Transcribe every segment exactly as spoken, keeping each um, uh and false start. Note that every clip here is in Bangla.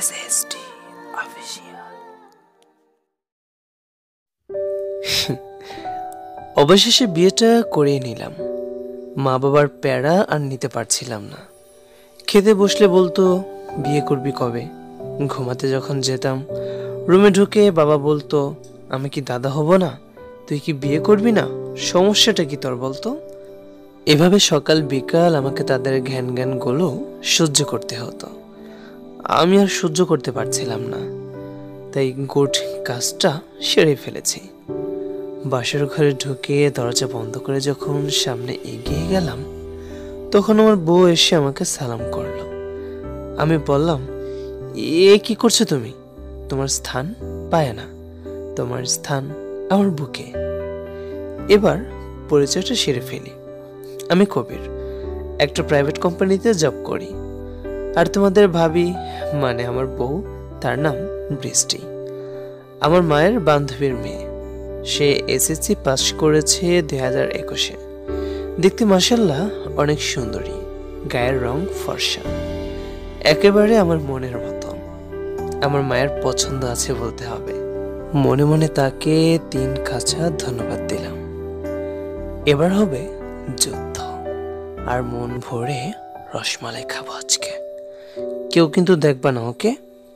S S T official. অবশেষে বিয়েটা করিয়ে নিলাম। মা বাবার প্যারা আর নিতে পারছিলাম না। খেতে বসলে বলতো বিয়ে করবি কবে। ঘুমাতে যখন যেতাম রুমে ঢুকে বাবা বলতো আমি কি দাদা হব না, তুই কি বিয়ে করবি না, সমস্যাটা কি তোর বলতো। এভাবে সকাল বিকাল আমাকে তাদের ঘ্যান জ্ঞান গুলো সহ্য করতে হতো। আমি আর সহ্য করতে পারছিলাম না, তাই গুড কাজটা সেরে ফেলেছি। বাসার ঘরে ঢুকে দরজা বন্ধ করে যখন সামনে এগিয়ে গেলাম তখন আমার বউ এসে আমাকে সালাম করলো। আমি বললাম, এ কি করছো তুমি? তোমার স্থান পায় না, তোমার স্থান আমার বুকে। এবার পরিচয়টা সেরে ফেলি। আমি কবির, একটা প্রাইভেট কোম্পানিতে জব করি। আর তোমাদের ভাবি মানে আমার বউ, তার নাম বৃষ্টি, আমার মায়ের বান্ধবীর মেয়ে। সে এসএসসি পাস করেছে দুই হাজার একুশে। দেখতে মাশাআল্লাহ অনেক সুন্দরী, গায়ের রং ফর্সা, একেবারে আমার মনের মতো। আমার মায়ের পছন্দ আছে বলতে হবে। মনে মনে তাকে তিন কাছা ধন্যবাদ দিলাম। এবার হবে যুদ্ধ, আর মন ভরে রসমালাই খাবো আজকে। কেউ কিন্তু দেখবা না, ওকে?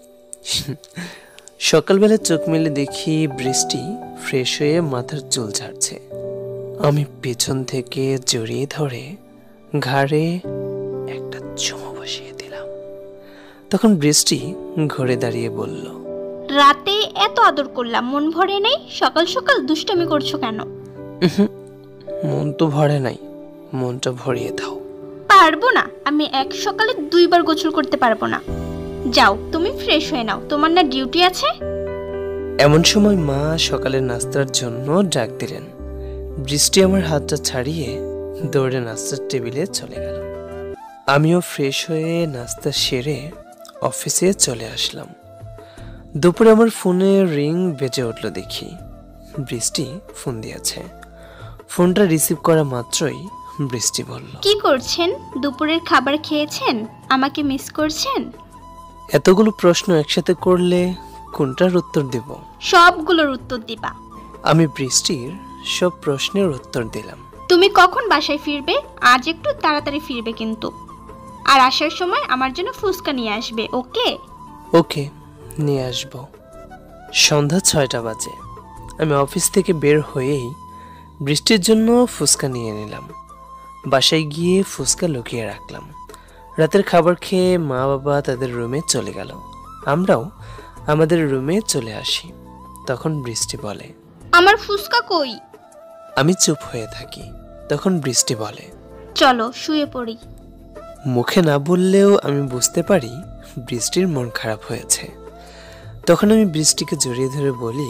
সকালবেলা চোখ মেলে দেখি বৃষ্টি ফ্রেশ হয়ে মাথার চুল ঝাড়ছে। আমি পেছন থেকে জড়িয়ে ধরে ঘাড়ে একটা চুমু বসিয়ে দিলাম। তখন বৃষ্টি ঘুরে দাঁড়িয়ে বলল, রাতে এত আদর করলাম, মন ভরে নাই? সকাল সকাল দুষ্টামি করছো কেন? মন তো ভরে নাই, মনটা ভরিয়ে দাও। পারবো না, আমি এক সকালে দুইবার গোসল করতে পারবো না। যাও তুমি ফ্রেশ হয়ে নাও, তোমার না ডিউটি আছে? এমন সময় মা সকালের নাস্তার জন্য ডাক দিলেন। বৃষ্টি আমার হাতটা ছাড়িয়ে দৌড়ে নাস্তার টেবিলে চলে গেল। আমিও ফ্রেশ হয়ে নাস্তা সেরে অফিসে চলে আসলাম। দুপুরে আমার ফোনে রিং বেজে উঠল। দেখি বৃষ্টি ফোন দিয়েছে। ফোনটা রিসিভ করা মাত্রই বৃষ্টি বলল, কি করছেন? দুপুরের খাবার খেয়েছেন? আমাকে মিস করছেন? এতগুলো প্রশ্ন একসাথে করলে কোনটার উত্তর দেব? সবগুলোর উত্তর দিবা। আমি বৃষ্টির সব প্রশ্নের উত্তর দিলাম। তুমি কখন বাসায় ফিরবে? আজ একটু তাড়াতাড়ি ফিরবে কিন্তু। আর আসার সময় আমার জন্য ফুচকা নিয়ে আসবে, ওকে? ওকে, নিয়ে আসব। সন্ধ্যা ছয়টা বাজে। আমি অফিস থেকে বের হয়েই বৃষ্টির জন্য ফুচকা নিয়ে নিলাম। বাসায় গিয়ে ফুচকা লুকিয়ে রাখলাম। রাতের খাবার খেয়ে মা বাবা তাদের রুমে চলে গেল। আমরাও আমাদের রুমে চলে আসি। তখন বৃষ্টি বলে, আমার ফুচকা কই? আমি চুপ হয়ে থাকি। তখন বৃষ্টি বলে, চলো শুয়ে পড়ি। মুখে না বললেও আমি বুঝতে পারি বৃষ্টির মন খারাপ হয়েছে। তখন আমি বৃষ্টিকে জড়িয়ে ধরে বলি,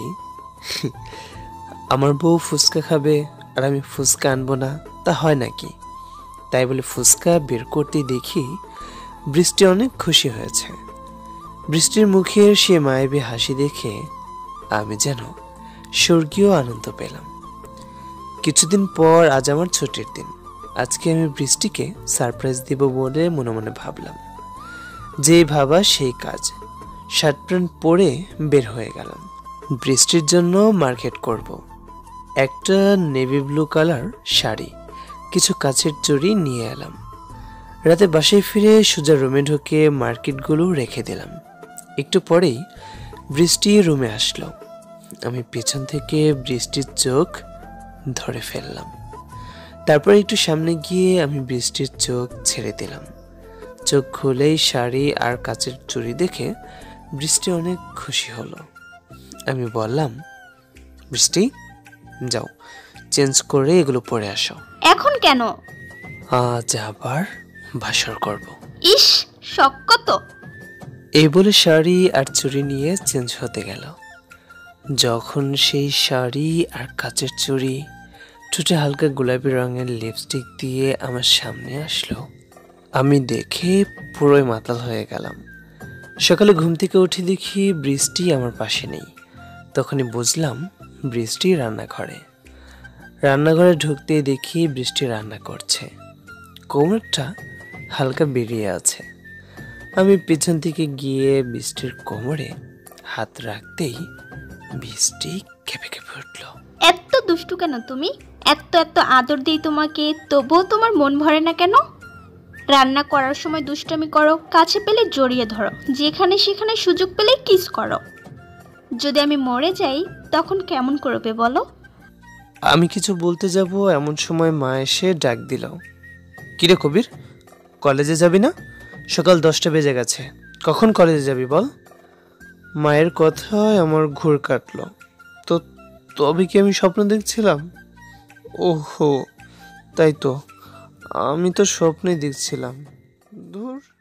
আমার বউ ফুচকা খাবে আর আমি ফুচকা আনবো না, তা হয় নাকি? তাই বলে ফুচকা বের করতে দেখি বৃষ্টি অনেক খুশি হয়েছে। বৃষ্টির মুখের সে মায়াবী হাসি দেখে আমি যেন স্বর্গীয় আনন্দ পেলাম। কিছুদিন পর আজ আমার ছুটির দিন। আজকে আমি বৃষ্টিকে সারপ্রাইজ দিব বলে মনে মনে ভাবলাম। যে ভাবা সেই কাজ। শার্ট প্যান্ট পরে বের হয়ে গেলাম। বৃষ্টির জন্য মার্কেট করব। একটা নেভি ব্লু কালার শাড়ি, কিছু কাচের চুড়ি নিয়ে এলাম। রাতে বাসায় ফিরে সোজা রুমে ঢুকে মার্কেটগুলো রেখে দিলাম। একটু পরেই বৃষ্টি রুমে আসলো। আমি পেছন থেকে বৃষ্টির চোখ ধরে ফেললাম। তারপর একটু সামনে গিয়ে আমি বৃষ্টির চোখ ছেড়ে দিলাম। চোখ খুলেই শাড়ি আর কাচের চুড়ি দেখে বৃষ্টি অনেক খুশি হলো। আমি বললাম, বৃষ্টি যাও চেঞ্জ করে এগুলো পরে আসো। এখন কেন? আজ আবার ভাষণ করব। ইস, শখ কত! এই বলে শাড়ি আর চুড়ি নিয়ে চেঞ্জ হতে গেল। যখন সেই শাড়ি আর কাচের চুড়ি, ঠোঁটে হালকা গোলাপি রঙের লিপস্টিক দিয়ে আমার সামনে আসলো, আমি দেখে পুরোই মাতাল হয়ে গেলাম। সকালে ঘুম থেকে উঠে দেখি বৃষ্টি আমার পাশে নেই। তখনই বুঝলাম বৃষ্টি রান্নাঘরে। রান্নাঘরে ঢুকতেই দেখি বৃষ্টি রান্না করছে। কোমরটা হালকা বেরিয়ে আছে। আমি পেছন থেকে গিয়ে বৃষ্টির কোমরে হাত রাখতেই বৃষ্টি কেঁপে কেঁপে উঠল। এত দুষ্টু কেন তুমি? এত এত আদর দিই তোমাকে, তবুও তোমার মন ভরে না কেন? রান্না করার সময় দুষ্টামি করো, কাছে পেলে জড়িয়ে ধরো, যেখানে সেখানে সুযোগ পেলে কিস করো। যদি আমি মরে যাই তখন কেমন করবে বলো? আমি কিছু বলতে যাব এমন সময় মা এসে ডাক দিল, কিরে কবির, কলেজে যাবি না? সকাল দশটা বেজে গেছে, কখন কলেজে যাবি বল? মায়ের কথায় আমার ঘুর কাটলো। তো তবে কি আমি স্বপ্ন দেখছিলাম? ওহো, তাই তো, আমি তো স্বপ্নই দেখছিলাম। ধুর।